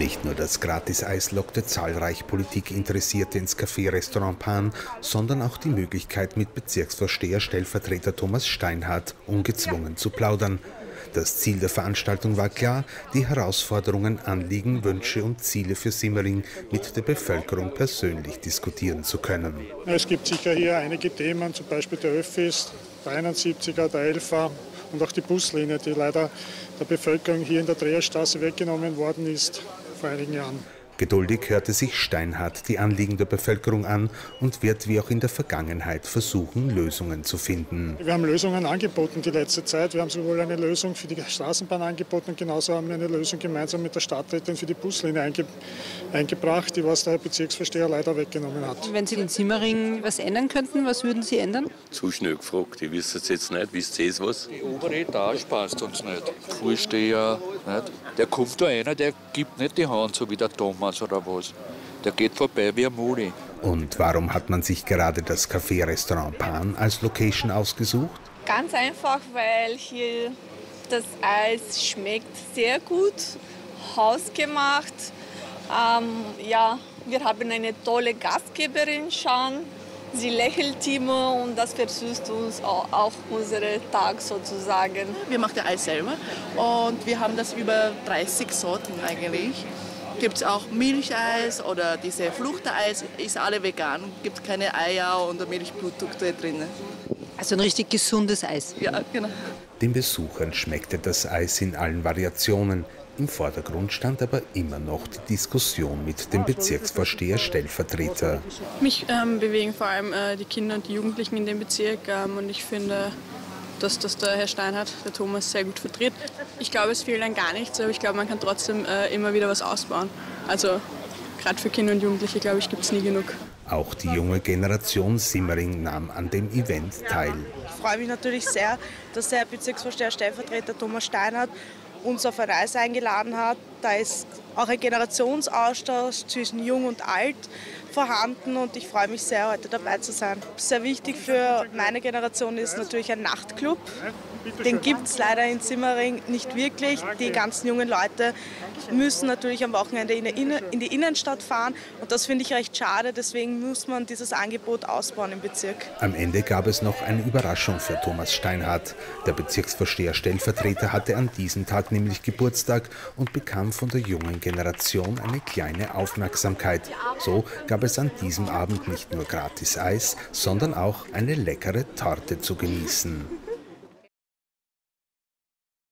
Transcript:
Nicht nur das Gratis-Eis lockte zahlreich Politikinteressierte ins Café-Restaurant Pan, sondern auch die Möglichkeit, mit Bezirksvorsteher Stellvertreter Thomas Steinhardt ungezwungen zu plaudern. Das Ziel der Veranstaltung war klar, die Herausforderungen, Anliegen, Wünsche und Ziele für Simmering mit der Bevölkerung persönlich diskutieren zu können. Es gibt sicher hier einige Themen, zum Beispiel der Öffis, der 71er, der 11er und auch die Buslinie, die leider der Bevölkerung hier in der Dreherstraße weggenommen worden ist vor einigen Jahren. Geduldig hörte sich Steinhardt die Anliegen der Bevölkerung an und wird wie auch in der Vergangenheit versuchen, Lösungen zu finden. Wir haben Lösungen angeboten die letzte Zeit. Wir haben sowohl eine Lösung für die Straßenbahn angeboten und genauso haben wir eine Lösung gemeinsam mit der Stadträtin für die Buslinie eingebracht, die was der Bezirksvorsteher leider weggenommen hat. Wenn Sie in Simmering was ändern könnten, was würden Sie ändern? Zu schnell gefragt, ich weiß es jetzt nicht. Wisst ihr was? Die obere Etage passt uns nicht. Vorsteher, nicht? Der kommt da einer, der gibt nicht die Hand, so wie der Thomas oder was. Der geht vorbei wie ein Muli. Und warum hat man sich gerade das Café-Restaurant Pan als Location ausgesucht? Ganz einfach, weil hier das Eis schmeckt sehr gut, hausgemacht. Wir haben eine tolle Gastgeberin schon. Sie lächelt immer und das versüßt uns auch unseren Tag sozusagen. Wir machen das Eis selber und wir haben das über 30 Sorten eigentlich. Gibt es auch Milcheis oder diese Fruchteis, ist alle vegan, gibt keine Eier und Milchprodukte drin. Also ein richtig gesundes Eis. Ja, genau. Den Besuchern schmeckte das Eis in allen Variationen. Im Vordergrund stand aber immer noch die Diskussion mit dem Bezirksvorsteher Stellvertreter. Mich bewegen vor allem die Kinder und die Jugendlichen in dem Bezirk und ich finde, dass das der Herr Steinhardt, der Thomas, sehr gut vertritt. Ich glaube, es fehlt an gar nichts, aber ich glaube, man kann trotzdem immer wieder was ausbauen. Also gerade für Kinder und Jugendliche, glaube ich, gibt es nie genug. Auch die junge Generation Simmering nahm an dem Event teil. Ich freue mich natürlich sehr, dass der Bezirksvorsteher Stellvertreter Thomas Steinhardt uns auf ein Eis eingeladen hat. Da ist auch ein Generationsaustausch zwischen Jung und Alt vorhanden und ich freue mich sehr, heute dabei zu sein. Sehr wichtig für meine Generation ist natürlich ein Nachtclub. Den gibt es leider in Simmering nicht wirklich. Die ganzen jungen Leute müssen natürlich am Wochenende in die Innenstadt fahren und das finde ich recht schade. Deswegen muss man dieses Angebot ausbauen im Bezirk. Am Ende gab es noch eine Überraschung für Thomas Steinhardt. Der Bezirksvorsteher Stellvertreter hatte an diesem Tag nämlich Geburtstag und bekam von der jungen Generation eine kleine Aufmerksamkeit. So gab es an diesem Abend nicht nur gratis Eis, sondern auch eine leckere Torte zu genießen.